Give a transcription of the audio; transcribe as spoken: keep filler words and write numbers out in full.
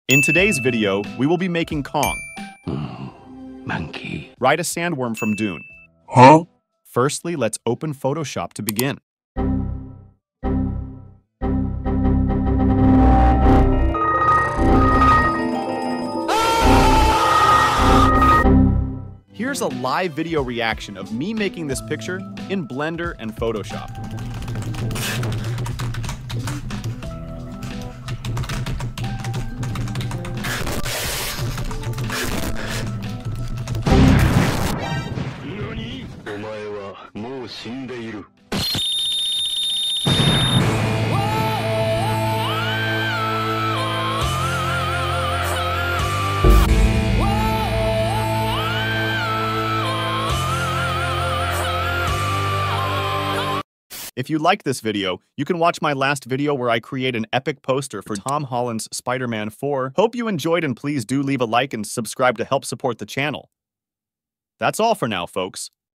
In today's video, we will be making Kong. Mm, monkey. Ride a sandworm from Dune. Huh? Firstly, let's open Photoshop to begin. Here's a live video reaction of me making this picture in Blender and Photoshop. If you like this video, you can watch my last video where I create an epic poster for Tom Holland's Spider-Man four. Hope you enjoyed, and please do leave a like and subscribe to help support the channel. That's all for now, folks.